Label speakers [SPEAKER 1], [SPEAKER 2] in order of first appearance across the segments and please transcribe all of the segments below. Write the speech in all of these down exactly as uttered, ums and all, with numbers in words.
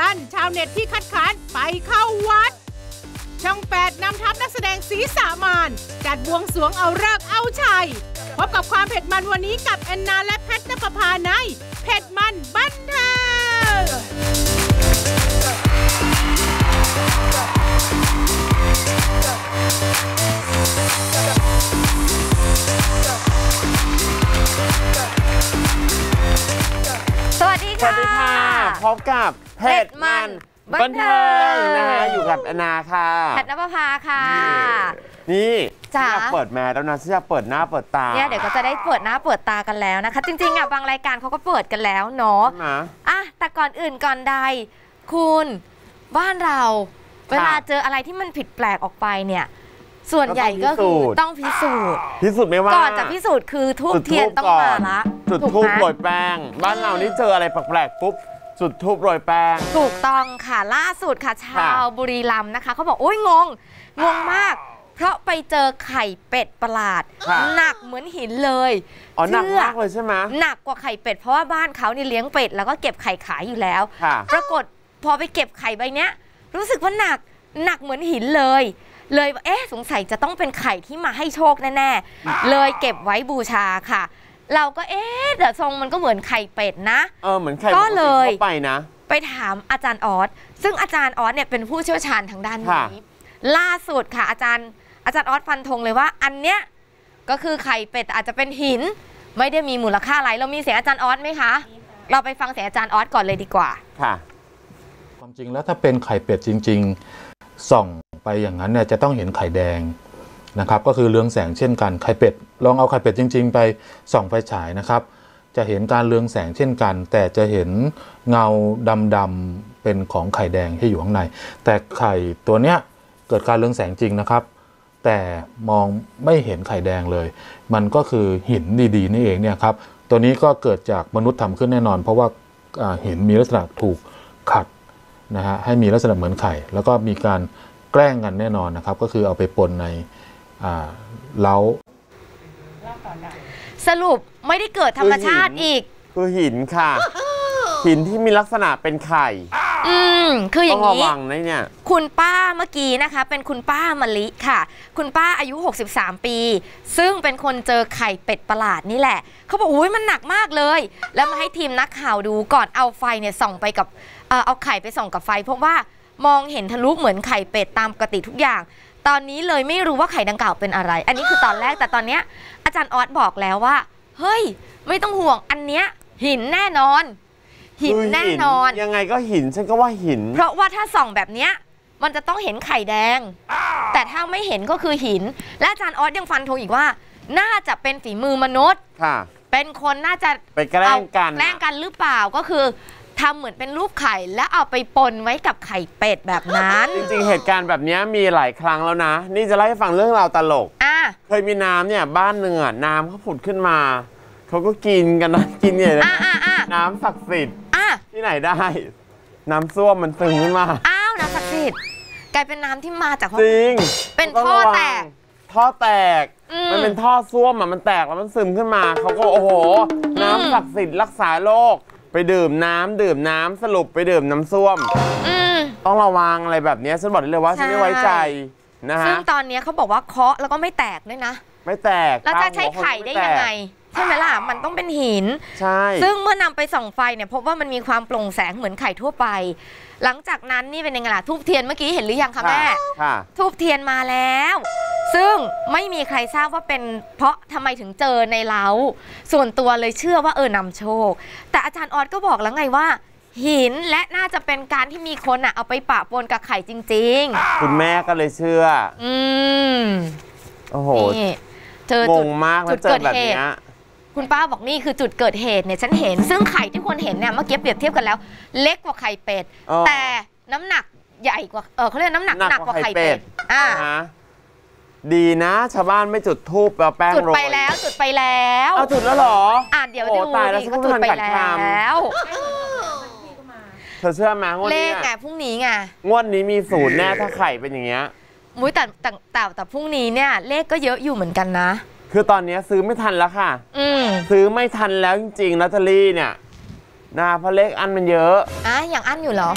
[SPEAKER 1] วันชาวเน็ตที่คัดค้านไปเข้าวัดช่องแปดนำทัพนักแสดงสีสามานจัดบวงสรวงเอาฤกษ์เอาชัยพบกับความเผ็ดมันวันนี้กับแอนนาและแพทณปภาในเผ็ดมันบันเทิง
[SPEAKER 2] สวัสดีค่ะ
[SPEAKER 3] สวัสดีค่ะพบกับเผ็ดมันบันเทิงนะคะอยู่กับแอนนาค่ะ
[SPEAKER 2] แพทณปภาค่ะ
[SPEAKER 3] นี่
[SPEAKER 2] จ้า
[SPEAKER 3] อยากเปิดแมสแล้วนะที่จะเปิดหน้าเปิดตา
[SPEAKER 2] เนี่ยเดี๋ยวก็จะได้เปิดหน้าเปิดตากันแล้วนะคะจริงๆอ่ะบางรายการเขาก็เปิดกันแล้วเนาะอ่ะแต่ก่อนอื่นก่อนใดคุณบ้านเราเวลาเจออะไรที่มันผิดแปลกออกไปเนี่ยส่วนใหญ่ก็คือต้องพิสูจน์
[SPEAKER 3] พิสูจน์ไม่ว่า
[SPEAKER 2] ก่อนจะพิสูจน์คือทูบเทียนต้องมาละ
[SPEAKER 3] จุดทูบโรยแป้งบ้านเรานี่เจออะไรแปลกๆปุ๊บจุดทูบโรยแป้ง
[SPEAKER 2] ถูกต้องค่ะล่าสุดค่ะชาวบุรีรัมย์นะคะเขาบอกโอ้ยงงงงมากเพราะไปเจอไข่เป็ดประหลาดหนักเหมือนหินเลย
[SPEAKER 3] อ๋อหนักมากเลยใช่ไหม
[SPEAKER 2] หนักกว่าไข่เป็ดเพราะว่าบ้านเขาเนี่ยเลี้ยงเป็ดแล้วก็เก็บไข่ขายอยู่แล้วปรากฏพอไปเก็บไข่ใบเนี้ยรู้สึกว่าหนักหนักเหมือนหินเลยเลยเอ๊ะสงสัยจะต้องเป็นไข่ที่มาให้โชคแน่ๆเลยเก็บไว้บูชาค่ะเราก็เอ๊ะแต่ทรงมันก็เหมือนไข่เป็ดนะ
[SPEAKER 3] เออเหมือนไข่ก็เลยไปนะ
[SPEAKER 2] ไปถามอาจารย์ออสซึ่งอาจารย์ออสเนี่ยเป็นผู้เชี่ยวชาญทางด้านนี้ล่าสุดค่ะอาจารย์อาจารย์ออสฟันธงเลยว่าอันเนี้ยก็คือไข่เป็ดอาจจะเป็นหินไม่ได้มีมูลค่าอะไรเรามีเสียงอาจารย์ออสไหมคะเราไปฟังเสียงอาจารย์ออสก่อนเลยดีกว่า
[SPEAKER 3] ค่ะ
[SPEAKER 4] ความจริงแล้วถ้าเป็นไข่เป็ดจริงๆส่องไปอย่างนั้นเนี่ยจะต้องเห็นไข่แดงนะครับก็คือเรืองแสงเช่นกันไข่เป็ดลองเอาไข่เป็ดจริงๆไปส่องไฟฉายนะครับจะเห็นการเรืองแสงเช่นกันแต่จะเห็นเงาดำๆเป็นของไข่แดงที่อยู่ข้างในแต่ไข่ตัวเนี้ยเกิดการเรืองแสงจริงนะครับแต่มองไม่เห็นไข่แดงเลยมันก็คือหินดีๆนี่เองเนี่ยครับตัวนี้ก็เกิดจากมนุษย์ทำขึ้นแน่นอนเพราะว่าหินมีลักษณะถูกขัดนะฮะให้มีลักษณะเหมือนไข่แล้วก็มีการแกล้งกันแน่นอนนะครับก็คือเอาไปปนในเล้า
[SPEAKER 2] สรุปไม่ได้เกิดธรรมชาติอีก
[SPEAKER 3] คือหินค่ะหินที่มีลักษณะเป็นไข่
[SPEAKER 2] อืมคืออย่างนี้
[SPEAKER 3] เนี่ย
[SPEAKER 2] คุณป้าเมื่อกี้นะคะเป็นคุณป้ามะลิค่ะคุณป้าอายุหกสิบสามปีซึ่งเป็นคนเจอไข่เป็ดประหลาดนี่แหละเขาบอกอุ้ยมันหนักมากเลยแล้วมาให้ทีมนักข่าวดูก่อนเอาไฟเนี่ยส่องไปกับเอ่อเอาไข่ไปส่องกับไฟเพราะว่ามองเห็นทะลุเหมือนไข่เป็ดตามปกติทุกอย่างตอนนี้เลยไม่รู้ว่าไข่ดังกล่าวเป็นอะไรอันนี้คือตอนแรกแต่ตอนเนี้ยอาจารย์ออสบอกแล้วว่าเฮ้ยไม่ต้องห่วงอันเนี้ยหินแน่นอนหินแน่นอน
[SPEAKER 3] ยังไงก็หินฉันก็ว่าหิน
[SPEAKER 2] เพราะว่าถ้าส่องแบบเนี้ยมันจะต้องเห็นไข่แดงแต่ถ้าไม่เห็นก็คือหินและอาจารย์ออสยังฟันธงอีกว่าน่าจะเป็นฝีมือมนุษย์เป็นคนน่าจะ
[SPEAKER 3] ไปแกล้งกัน
[SPEAKER 2] แกล้งกันหรือเปล่าก็คือทำเหมือนเป็นรูปไข่แล้วเอาไปปนไว้กับไข่เป็ดแบบนั้น
[SPEAKER 3] จริงๆเหตุการณ์แบบนี้มีหลายครั้งแล้วนะนี่จะเล่าให้ฟังเรื่องราวตลกเคยมีน้ำเนี่ยบ้านหนึ่งอ่ะน้ำเขาผุดขึ้นมาเขาก็กินกันนะกินเนี่ยน้ำศักดิ์สิทธิ์ที่ไหนได้น้ำส้วมมันซึมขึ้นมา
[SPEAKER 2] อ้าวน้ำศักดิ์สิทธิ์กลายเป็นน้ำที่มาจาก
[SPEAKER 3] จริง
[SPEAKER 2] เป็นท่อแตก
[SPEAKER 3] ท่อแตกมันเป็นท่อส้วมอ่ะมันแตกแล้วมันซึมขึ้นมาเขาก็โอ้โหน้ำศักดิ์สิทธิ์รักษาโรคไปดื่มน้ำดื่มน้ำสรุปไปดื่มน้ำส้วมต้องระวังอะไรแบบนี้ฉันบอกได้เลยว่าฉันไม่ไว้ใจนะฮะ
[SPEAKER 2] ซึ่งตอนนี้เขาบอกว่าเคาะแล้วก็ไม่แตกด้วยนะ
[SPEAKER 3] ไม่แตก
[SPEAKER 2] แล้วจะใช้ไข่ได้ยังไงใช่ไหมล่ะมันต้องเป็นหิน
[SPEAKER 3] ใช่
[SPEAKER 2] ซึ่งเมื่อนำไปส่องไฟเนี่ยพบว่ามันมีความโปร่งแสงเหมือนไข่ทั่วไปหลังจากนั้นนี่เป็นยังไงล่ะทูบเทียนเมื่อกี้เห็นหรือยังคะแม่ทูบเทียนมาแล้วซึ่งไม่มีใครทราบว่าเป็นเพราะทำไมถึงเจอในเล้าส่วนตัวเลยเชื่อว่าเออนำโชคแต่อาจารย์ออสก็บอกแล้วไงว่าหินและน่าจะเป็นการที่มีคนอ่ะเอาไปปะปนกับไข่จริง
[SPEAKER 3] ๆคุณแม่ก็เลยเชื่อ
[SPEAKER 2] อืม
[SPEAKER 3] โอ้โห
[SPEAKER 2] เจอจุด
[SPEAKER 3] มากจุดเกิดเหตุ
[SPEAKER 2] คุณป้าบอกนี่คือจุดเกิดเหตุเนี่ยฉันเห็นซึ่งไข่ที่คนเห็นเนี่ยเมื่อกี้เปรียบเทียบกันแล้วเล็กกว่าไข่เป็ดแต่น้ำหนักใหญ่กว่าเออเขาเรียกน้ำหนักหนักกว่าไข่เป็ดอ่า
[SPEAKER 3] ดีนะชาวบ้านไม่จุดธูปเอาแป้งโรย
[SPEAKER 2] จุดไปแล้วจุดไปแล้ว
[SPEAKER 3] เอาจุดแล้วหรอ
[SPEAKER 2] อ่าเดี๋ยวดูดิเขาจุดไปแล้ว
[SPEAKER 3] เธอเชื่อไหมงวดนี้
[SPEAKER 2] เลขไงพรุ่งนี้ไง
[SPEAKER 3] งวดนี้มีศูนย์แน่ถ้าไข่เป็นอย่างเงี้ย
[SPEAKER 2] มุ้ยแต่แต่แต่แต่พรุ่งนี้เนี่ยเลขก็เยอะอยู่เหมือนกันนะ
[SPEAKER 3] คือตอนนี้ซื้อไม่ทันแล้วค่ะซื้อไม่ทันแล้วจริงๆลอตเตอรี่เนี่ยนะเพราะเลขอันมันเยอะ
[SPEAKER 2] อ่ะอย่างอันอยู่เหรอ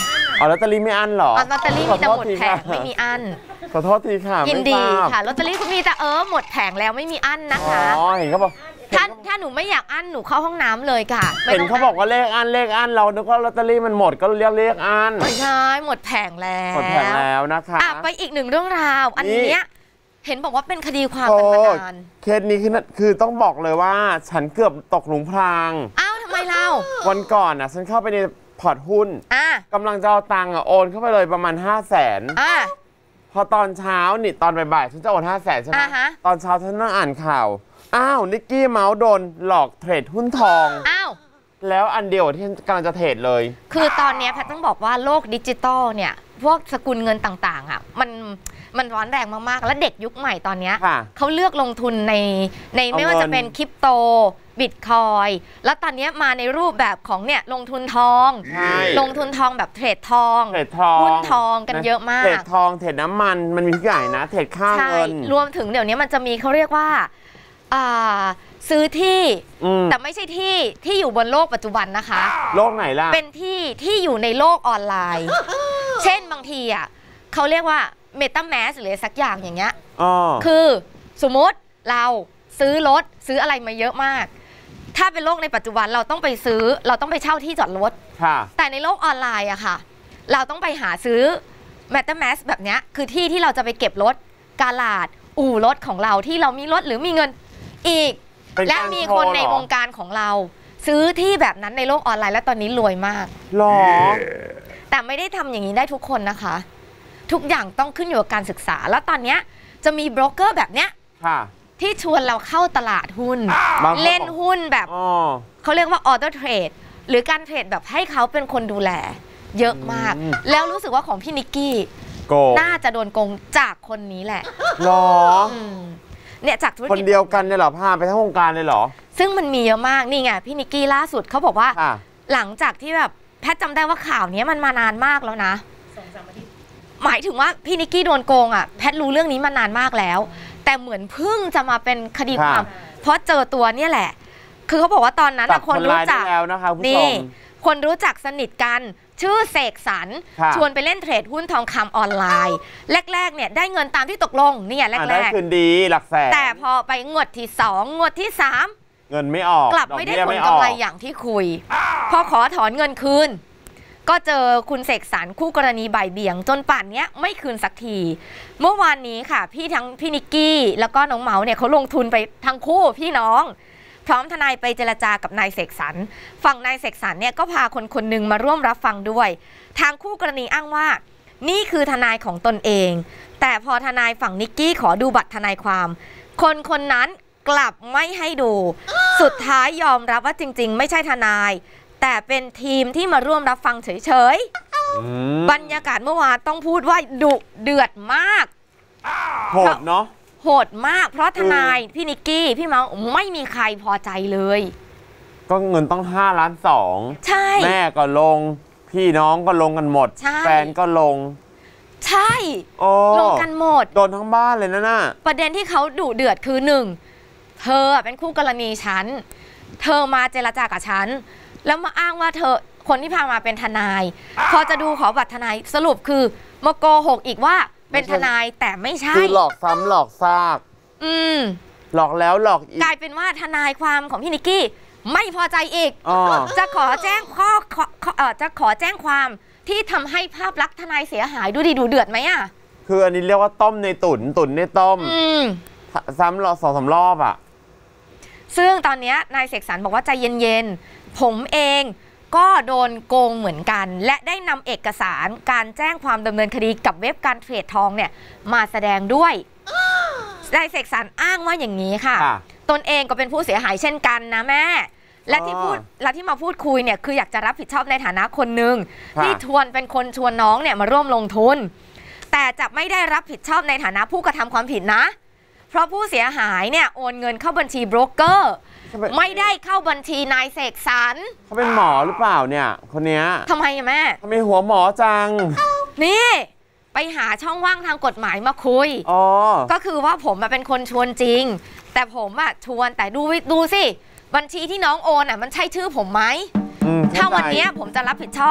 [SPEAKER 3] อ๋อลอตเตอรี่ไม่อั้นเหรอ
[SPEAKER 2] ลอตเตอรี่มีแต่หมดแผงไม่มีอั้น
[SPEAKER 3] ขอโทษทีค่ะ
[SPEAKER 2] ยินดีค่ะลอตเตอรี่คุณมีแต่เออหมดแผงแล้วไม่มีอั้นนะคะ
[SPEAKER 3] อ๋อเห็นเขาบอก
[SPEAKER 2] ถ้าถ้าหนูไม่อยากอั้นหนูเข้าห้องน้ำเลยค่ะ
[SPEAKER 3] เห็นเขาบอกว่าเลขอั้นเลขอั้นเรานึกว่าลอตเตอรี่มันหมดก็เรียกเลขอั้น
[SPEAKER 2] ไม่ใช่หมดแผงแล้ว
[SPEAKER 3] หมดแผงแล้วนะคะ
[SPEAKER 2] ไปอีกหนึ่งเรื่องราวอันนี้เห็นบอกว่าเป็นคดีความกันมานาน
[SPEAKER 3] เคสนี้คือคือต้องบอกเลยว่าฉันเกือบตกหลุมพราง
[SPEAKER 2] อ้าวทำไมเล่า
[SPEAKER 3] วันก่อนน่ะฉันเข้าไปในพอร์ตหุ้นกำลังจะเอาตังค์อ่ะโอนเข้าไปเลยประมาณห้าแสนพอตอนเช้านี่ตอนบ่ายๆฉันจะโอนห้าแสนใช่ไหมตอนเช้าฉันนั่งอ่านข่าวอ้าวนิกกี้เมาส์โดนหลอกเทรดหุ้นทอง
[SPEAKER 2] อ้าว
[SPEAKER 3] แล้วอันเดียวที่กำลังจะเทรดเลย
[SPEAKER 2] คือตอนนี้แพทต้องบอกว่าโลกดิจิตอลเนี่ยพวกสกุลเงินต่างๆอ่ะมันมันร้อนแรงมากๆแล้วเด็กยุคใหม่ตอนนี้เขาเลือกลงทุนในในไม่ว่าจะเป็นคริปโตบิตคอยแล้วตอนนี้มาในรูปแบบของเนี่ยลงทุนทองลงทุนทองแบบเทรดทอง
[SPEAKER 3] เทรดทอง
[SPEAKER 2] หุ้นทองกันเยอะมาก
[SPEAKER 3] เทรดทองเทรดน้ำมันมันมีทุกอย่างนะเทรดค่าเงิน
[SPEAKER 2] รวมถึงเดี๋ยวนี้มันจะมีเขาเรียกว่าซื้อที่แต่ไม่ใช่ที่ที่อยู่บนโลกปัจจุบันนะคะ
[SPEAKER 3] โลกไหนล่ะ
[SPEAKER 2] เป็นที่ที่อยู่ในโลกออนไลน์เช่นบางทีอ่ะเขาเรียกว่าเมตาแมสหรือสักอย่างอย่างเงี้ยคือสมมติเราซื้อรถซื้ออะไรมาเยอะมากถ้าเป็นโลกในปัจจุบันเราต้องไปซื้อเราต้องไปเช่าที่จอดรถแต่ในโลกออนไลน์อะค่ะเราต้องไปหาซื้อเมตาแมสแบบเนี้ยคือที่ที่เราจะไปเก็บรถกาลาดอู่รถของเราที่เรามีรถหรือมีเงินอีกและมีคนในวงการของเราซื้อที่แบบนั้นในโลกออนไลน์และตอนนี้รวยมาก
[SPEAKER 3] หรอ
[SPEAKER 2] แต่ไม่ได้ทำอย่างนี้ได้ทุกคนนะคะทุกอย่างต้องขึ้นอยู่กับการศึกษาแล้วตอนนี้จะมีโบรกเกอร์แบบเนี้ยที่ชวนเราเข้าตลาดหุ้นเล่นหุ้นแบบเขาเรียกว่าออเดอร์เทรดหรือการเทรดแบบให้เขาเป็นคนดูแลเยอะมากแล้วรู้สึกว่าของพี่นิกกี้น่าจะโดนโกงจากคนนี้แหละ
[SPEAKER 3] หรอ
[SPEAKER 2] เนี่ยจากธุรกิจ
[SPEAKER 3] คนเดียวกันเนี่ยเหรอพาไปทั้งวงการเลยเหรอ
[SPEAKER 2] ซึ่งมันมีเยอะมากนี่ไงพี่นิกกี้ล่าสุดเขาบอกว่าหลังจากที่แบบแพทจำได้ว่าข่าวนี้มันมานานมากแล้วนะสองสามอาทิตย์หมายถึงว่าพี่นิกกี้โดนโกงอ่ะแพทรู้เรื่องนี้มานานมากแล้วแต่เหมือนเพิ่งจะมาเป็นคดีความเพราะเจอตัวเนี่ยแหละคือเขาบอกว่าตอนนั้นคนรู้จักนี่คนรู้จักสนิทกันชื่อเสกสรรชวนไปเล่นเทรดหุ้นทองคำออนไลน์แรกๆเนี่ยได้เงินตามที่ตกลงเนี่ยแรกๆได้
[SPEAKER 3] คืนดีหลักแสน
[SPEAKER 2] แต่พอไปงวดที่สองงวดที่สาม
[SPEAKER 3] เงินไม่ออก
[SPEAKER 2] กลับไม่ได้ผลกำไรอย่างที่คุยพอขอถอนเงินคืนก็เจอคุณเสกสรรคู่กรณีบ่ายเบี่ยงจนป่านนี้ไม่คืนสักทีเมื่อวานนี้ค่ะพี่ทั้งพี่นิกกี้แล้วก็น้องเมาเนี่ยเขาลงทุนไปทั้งคู่พี่น้องพร้อมทนายไปเจรจากับนายเสกสรรฝั่งนายเสกสรรเนี่ยก็พาคนคนหนึ่งมาร่วมรับฟังด้วยทางคู่กรณีอ้างว่านี่คือทนายของตนเองแต่พอทนายฝั่งนิกกี้ขอดูบัตรทนายความคนคนนั้นกลับไม่ให้ดูสุดท้ายยอมรับว่าจริงๆไม่ใช่ทนายแต่เป็นทีมที่มาร่วมรับฟังเฉยๆบรรยากาศเมื่อวานต้องพูดว่าดุเดือดมาก
[SPEAKER 3] โหดเนาะ
[SPEAKER 2] โหดมากเพราะทนายพี่นิกกี้พี่เมาไม่มีใครพอใจเลย
[SPEAKER 3] ก็เงินต้องห้าล้านสอง
[SPEAKER 2] ใช่
[SPEAKER 3] แม่ก็ลงพี่น้องก็ลงกันหมดแฟนก็ลง
[SPEAKER 2] ใช่ลงกันหมด
[SPEAKER 3] โดนทั้งบ้านเลยนะน่ะ
[SPEAKER 2] ประเด็นที่เขาดุเดือดคือหนึ่งเธอเป็นคู่กรณีฉันเธอมาเจรจากับฉันแล้วมาอ้างว่าเธอคนที่พามาเป็นทนายพอจะดูขอบัตรทนายสรุปคือมาโกหกอีกว่าเป็นทนายแต่ไม่ใช่
[SPEAKER 3] คือหลอกซ้ำหลอกซาก
[SPEAKER 2] อืม
[SPEAKER 3] หลอกแล้วหลอกอีก
[SPEAKER 2] กลายเป็นว่าทนายความของพี่นิกกี้ไม่พอใจอีกจะขอแจ้งข้อจะขอแจ้งความที่ทำให้ภาพลักษณ์ทนายเสียหายดูดีดูเดือดไหมอ่ะ
[SPEAKER 3] คืออันนี้เรียกว่าต้มในตุ๋นตุ๋นในต้มซ้ำรอบสองสามรอบอ่ะ
[SPEAKER 2] ซึ่งตอนนี้นายเสกสรรบอกว่าใจเย็นๆผมเองก็โดนโกงเหมือนกันและได้นำเอกสารการแจ้งความดำเนินคดีกับเว็บการเทรดทองเนี่ยมาแสดงด้วยนายเสกสรรอ้างว่าอย่างนี้ค่ะตนเองก็เป็นผู้เสียหายเช่นกันนะแม่และที่พูดและที่มาพูดคุยเนี่ยคืออยากจะรับผิดชอบในฐานะคนหนึ่งที่ชวนเป็นคนชวนน้องเนี่ยมาร่วมลงทุนแต่จะไม่ได้รับผิดชอบในฐานะผู้กระทำความผิดนะเพราะผู้เสียหายเนี่ยโอนเงินเข้าบัญชีโบรกเกอร์ไม่ได้เข้าบัญชีนายเสกสรร
[SPEAKER 3] เขาเป็นหมอหรือเปล่าเนี่ยคนเนี้ย
[SPEAKER 2] ทำไมแม่
[SPEAKER 3] ทำไมหัวหมอจัง
[SPEAKER 2] นี่ไปหาช่องว่างทางกฎหมายมาคุยก็คือว่าผมเป็นคนชวนจริงแต่ผมอะชวนแต่ดูดูสิบัญชีที่น้องโอนอะมันใช่ชื่อผมไหมถ้าวันนี้ผมจะรับผิดชอบ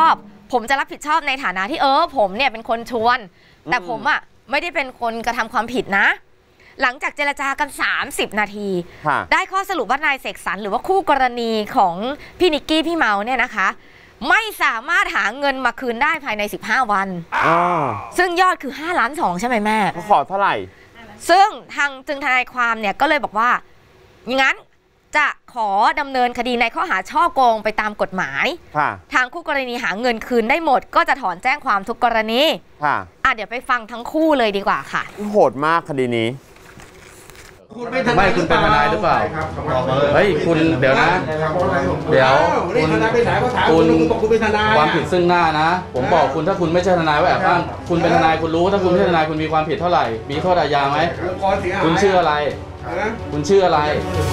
[SPEAKER 2] ผมจะรับผิดชอบในฐานะที่เออผมเนี่ยเป็นคนชวนแต่ผมอ่ะไม่ได้เป็นคนกระทำความผิดนะหลังจากเจรจากันสามสิบนาทีได้ข้อสรุปว่านายเสกสรรหรือว่าคู่กรณีของพี่นิกกี้พี่เมาเนี่ยนะคะไม่สามารถหาเงินมาคืนได้ภายในสิบห้าวันซึ่งยอดคือห้าล้านสองใช่ไหมแม่
[SPEAKER 3] เขาขอเท่าไหร่
[SPEAKER 2] ซึ่งทางจึงทนายความเนี่ยก็เลยบอกว่างั้นจะขอดำเนินคดีในข้อหาฉ้อโกงไปตามกฎหมายทางคู่กรณีหาเงินคืนได้หมดก็จะถอนแจ้งความทุกกรณีอ่ะเดี๋ยวไปฟังทั้งคู่เลยดีกว่าค่ะ
[SPEAKER 3] โหดมากคดีนี้
[SPEAKER 5] ไม่คุณเป็นทนายหรือเปล่าเฮ้ยคุณเดี๋ยวนะเดี๋ยวคุณคุณความผิดซึ่งหน้านะผมบอกคุณถ้าคุณไม่ใช่ทนายว่าแอบอ้างคุณเป็นทนายคุณรู้ถ้าคุณไม่ใช่ทนายคุณมีความผิดเท่าไหร่มีโทษอาญาไหมคุณชื่ออะไรคุณชื่ออะไร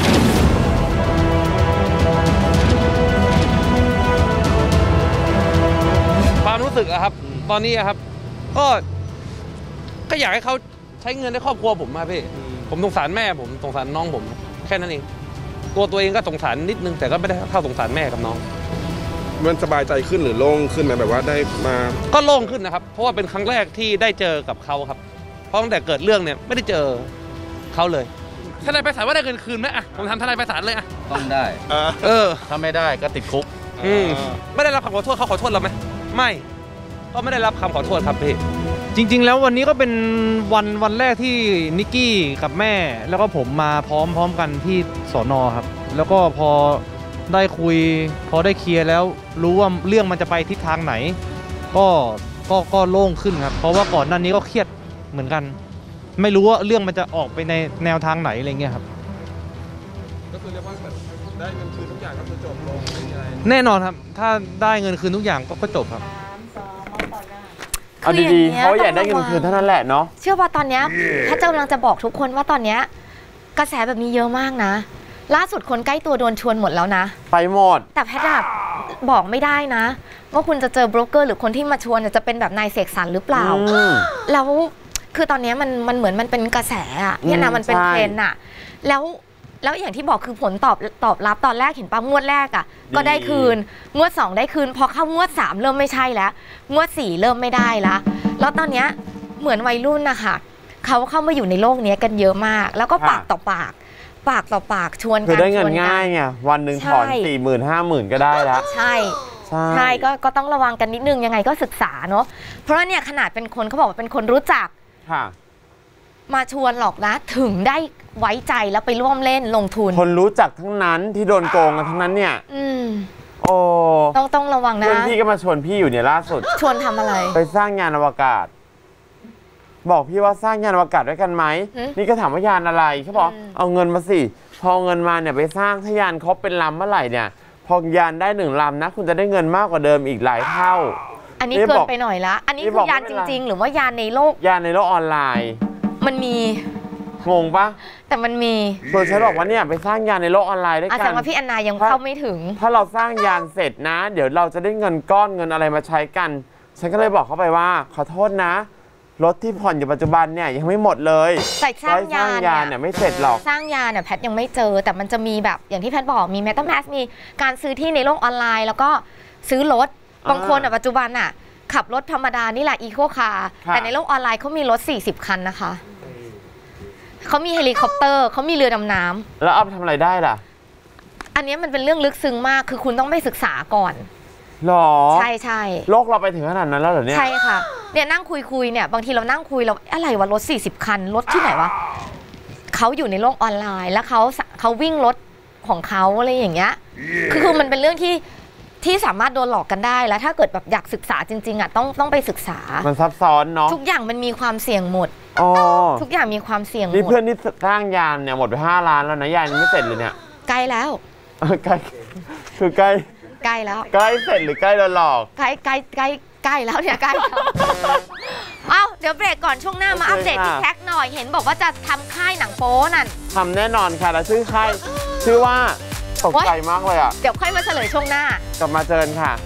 [SPEAKER 6] ความรู้สึกอะครับตอนนี้อะครับก็ก็อยากให้เขาใช้เงินในครอบครัวผมมาพี่ผมสงสารแม่ผมสงสารน้องผมแค่นั้นเองตัวตัวเองก็สงสารนิดนึงแต่ก็ไม่ได้เท่าสงสารแม่กับน้อง
[SPEAKER 7] มันสบายใจขึ้นหรือโล่งขึ้นไหมแบบว่าได้มา
[SPEAKER 6] ก็โล่งขึ้นนะครับเพราะว่าเป็นครั้งแรกที่ได้เจอกับเขาครับเพราะตั้งแต่เกิดเรื่องเนี่ยไม่ได้เจอเขาเลยทนายไพศาลว่าได้เงินคืนไหมอ่ะผมทำทนายไพศาลเลยอ่ะ
[SPEAKER 5] ต้องได้
[SPEAKER 6] เออ
[SPEAKER 5] ถ้าไม่ได้ก็ติดคุก
[SPEAKER 6] อืมไม่ได้รับคำขอโทษเขาขอโทษเราไหมไม่ก็ไม่ได้รับคำขอโทษครับพี่
[SPEAKER 8] จริงๆแล้ววันนี้ก็เป็นวันวันแรกที่นิกกี้กับแม่แล้วก็ผมมาพร้อมพร้อมกันที่สน.ครับแล้วก็พอได้คุยพอได้เคลียร์แล้วรู้ว่าเรื่องมันจะไปทิศทางไหนก็ก็ก็โล่งขึ้นครับเพราะว่าก่อนหน้านี้ก็เครียดเหมือนกันไม่รู้ว่าเรื่องมันจะออกไปในแนวทางไหนอะไรเงี้ยครับ
[SPEAKER 7] ก็คือเรียกว่าได้เงินคืนทุกอย่างก็คือจบลง
[SPEAKER 8] แน่นอนครับถ้าได้เงินคืนทุกอย่างก็จบครับ
[SPEAKER 3] เอาดีๆเขาอยากได้เงินคืนเท่านั้นแหละเนาะ
[SPEAKER 2] เชื่อว่าตอนนี้ถ้าเจ้ากำลังจะบอกทุกคนว่าตอนนี้กระแสแบบนี้เยอะมากนะล่าสุดคนใกล้ตัวโดนชวนหมดแล้วนะ
[SPEAKER 3] ไปหมด
[SPEAKER 2] แต่แพทย์บอกไม่ได้นะว่าคุณจะเจอโบรกเกอร์หรือคนที่มาชวนจะเป็นแบบนายเสกสรรหรือเปล่าแล้วคือตอนนี้มันมันเหมือนมันเป็นกระแสอะเนี่ยนะมันเป็นเทรนด์อะแล้วแล้วอย่างที่บอกคือผลตอบตอบรับตอนแรกเห็นป่ะงวดแรกอ่ะก็ได้คืนงวดสองได้คืนพอเข้างวดสามเริ่มไม่ใช่แล้วงวดสี่เริ่มไม่ได้ละแล้วตอนเนี้ยเหมือนวัยรุ่นนะคะเขาเข้ามาอยู่ในโลกนี้กันเยอะมากแล้วก็ปากต่อปากปากต่อปากชวนกัน
[SPEAKER 3] คือได้เงินง่ายไงวันหนึ่งถอนสี่หมื่นห้าหมื่นก็ได้แล้ว
[SPEAKER 2] ใช่ใช่ก็ก็ต้องระวังกันนิดนึงยังไงก็ศึกษาเนาะเพราะว่าเนี่ยขนาดเป็นคนเขาบอกว่าเป็นคนรู้จักมาชวนหรอกนะถึงได้ไว้ใจแล้วไปร่วมเล่นลงทุน
[SPEAKER 3] คนรู้จักทั้งนั้นที่โดนโกงกันทั้งนั้นเนี่ย
[SPEAKER 2] อืม
[SPEAKER 3] โอ้
[SPEAKER 2] ต้องต้องระวังนะ
[SPEAKER 3] เพื่อนพี่ก็มาชวนพี่อยู่เนี่ยล่าสุด
[SPEAKER 2] ชวนทำอะไร
[SPEAKER 3] ไปสร้างยานอวกาศบอกพี่ว่าสร้างยานอวกาศด้วยกันไหมนี่ก็ถามว่ายานอะไรเขาบอกเอาเงินมาสิพอเงินมาเนี่ยไปสร้างถ้ายานครบเป็นลำเมื่อไหร่เนี่ยพอยานได้หนึ่งลำนะคุณจะได้เงินมากกว่าเดิมอีกหลายเท่า
[SPEAKER 2] อันนี้เกินไปหน่อยละอันนี้คือยานจริงๆหรือว่ายานในโลก
[SPEAKER 3] ยานในโลกออนไลน์
[SPEAKER 2] มันมี
[SPEAKER 3] งงปะ
[SPEAKER 2] แต่มันมี
[SPEAKER 3] โดยฉันบอกว่าเนี่ยไปสร้างยานในโลกออนไลน์ด้วยกัน
[SPEAKER 2] อาจารย์ว่าพี่แอนนายังเข้าไม่ถึง
[SPEAKER 3] ถ้าเราสร้างยานเสร็จนะเดี๋ยวเราจะได้เงินก้อนเงินอะไรมาใช้กันฉันก็เลยบอกเขาไปว่าขอโทษนะรถที่ผ่อนอยู่ปัจจุบันเนี่ยยังไม่หมดเลย
[SPEAKER 2] แต่สร้างยาน
[SPEAKER 3] เนี่ยไม่เสร็จหรอก
[SPEAKER 2] สร้างยานเนี่ยแพทยังไม่เจอแต่มันจะมีแบบอย่างที่แพทบอกมี MetaMask มีการซื้อที่ในโลกออนไลน์แล้วก็ซื้อรถบางคนอ่ะปัจจุบันอ่ะขับรถธรรมดานี่แหละอีโคคาร์แต่ในโลกออนไลน์เขามีรถสี่สิบคันนะคะเขามีเฮลิคอปเตอร์เขามีเรือดำน้
[SPEAKER 3] ำแล้วเอาไปทำอะไรได้ล่ะ
[SPEAKER 2] อันนี้มันเป็นเรื่องลึกซึ้งมากคือคุณต้องไปศึกษาก่อน
[SPEAKER 3] หรอ
[SPEAKER 2] ใช่ใช่
[SPEAKER 3] โลกเราไปถึงขนาดนั้นแล้วเหรอเนี่ย
[SPEAKER 2] ใช่ค่ะเนี่ยนั่งคุยคุยเนี่ยบางทีเรานั่งคุยเราอะไรวะรถสี่สิบคันรถที่ไหนวะเขาอยู่ในโลกออนไลน์แล้วเขาเขาวิ่งรถของเขาอะไรอย่างเงี้ยคือคือมันเป็นเรื่องที่ที่สามารถโดนหลอกกันได้แล้วถ้าเกิดแบบอยากศึกษาจริงๆอ่ะต้องต้องไปศึกษา
[SPEAKER 3] มันซับซ้อนเนาะ
[SPEAKER 2] ทุกอย่างมันมีความเสี่ยงหมดทุกอย่างมีความเสี่ยงหมด
[SPEAKER 3] นี่เพื่อนที่สร้างยานเนี่ยหมดไปห้าล้านแล้วนะยานยังไม่เสร็จเลยเนี่ย
[SPEAKER 2] ใกล้แล้ว
[SPEAKER 3] ใกล้คือใกล้
[SPEAKER 2] ใกล้แล้ว
[SPEAKER 3] ใกล้เสร็จหรือใกล้โดนหลอก
[SPEAKER 2] ใกล้ใกล้ใกล้ใกล้แล้วเนี่ยใกล้แล้วเอ้าเดี๋ยวเบรกก่อนช่วงหน้ามาอัปเดตที่แท็กหน่อยเห็นบอกว่าจะทำค่ายหนังโป๊นั่น
[SPEAKER 3] ทำแน่นอนค่ะแล้วชื่อค่ายชื่อว่าตกใจมากเลยอ่ะ
[SPEAKER 2] เดี๋ยวค่อยมาเฉลยช่วงหน้าก
[SPEAKER 3] ลับมาเจอกันค่ะ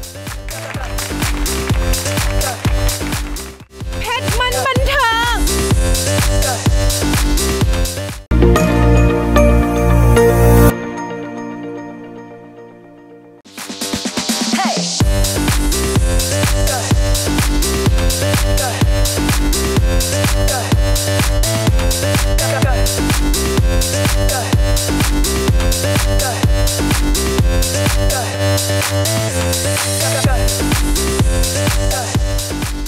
[SPEAKER 1] เพชรมันบันเทิง
[SPEAKER 9] Go.